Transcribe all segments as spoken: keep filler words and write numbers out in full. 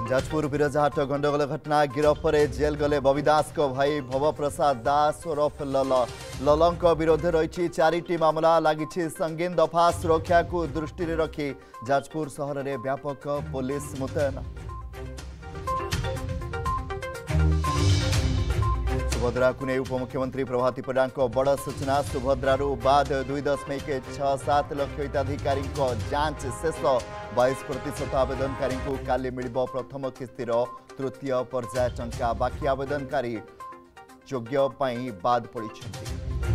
जाजपुर बिरजाहाट गंडगोल घटना गिरफ पर जेल गले बबी दास को भाई भव प्रसाद दास ओरफ लल ललंक विरोध रही चारिटी मामला लगी संगीन दफा सुरक्षा को दृष्टि रखी जाजपुर सहर में व्यापक पुलिस मुतयन। सुभद्रा को नहीं उपमुख्यमंत्री प्रभाती प्रधान बड़ सूचना सुभद्रारू बाद दुई दशमिक छह सात लक्ष हिताधिकारी जांच शेष बाईस प्रतिशत आवेदनकारी को काली मिल प्रथम किस्तिर तृतीय पर्याय टंका बाकी आवेदनकारी योग्य बाद पड़ी।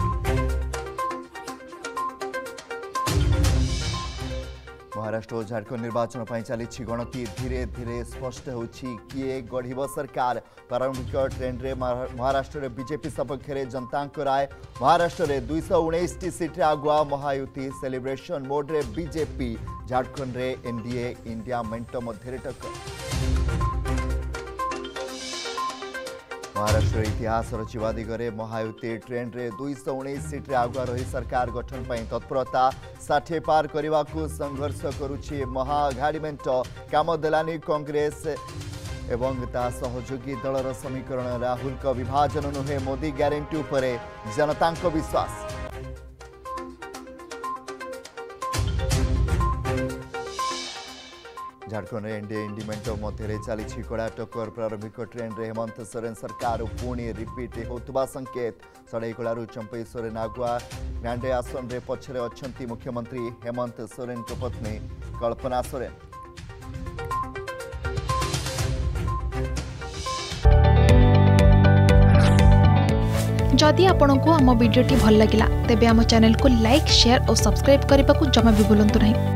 महाराष्ट्र और झारखंड निर्वाचन पर चली गणति धीरे धीरे स्पष्ट होछि किए गढ़ सरकार प्रारंभिक ट्रेंड रे महाराष्ट्र में बीजेपी सपक्ष में जनता राय महाराष्ट्र में दुई सौ उन्नीस टी सीट आगुआ महायुति सेलिब्रेशन मोड रे बीजेपी झारखंड रे एनडीए इंडिया मेंट मध्य टक्कर। महाराष्ट्र इतिहास रचिबा दिगरे महायुति ट्रेंड रे दुई सौ उन्नीस सीट आगुआ रही सरकार गठन पर तत्परता षाठी पार करने को संघर्ष करुछि महाअघाड़ी मेंट काम देलानी कांग्रेस एवं ता सहयोगी दलर समीकरण राहुल का विभाजन नुहे मोदी ग्यारंटी उपरे जनता विश्वास। झारखंड एनडीए इंडिमेंट मध्य चली कड़ा टक्कर प्रारंभिक ट्रेन रे हेमंत सोरेन सरकार पुणी रिपीट होता संकेत सड़ईकलू चंपई सोरेन आगुआ गांडे आसन रे पछरे अछंती मुख्यमंत्री हेमंत सोरेन को पत्नी कल्पना सोरेन। जदि आपंक आम भिडी भल लगा तेब आम चैनल को लाइक शेयर और सब्सक्राइब करने को जमा भी भूलु नहीं।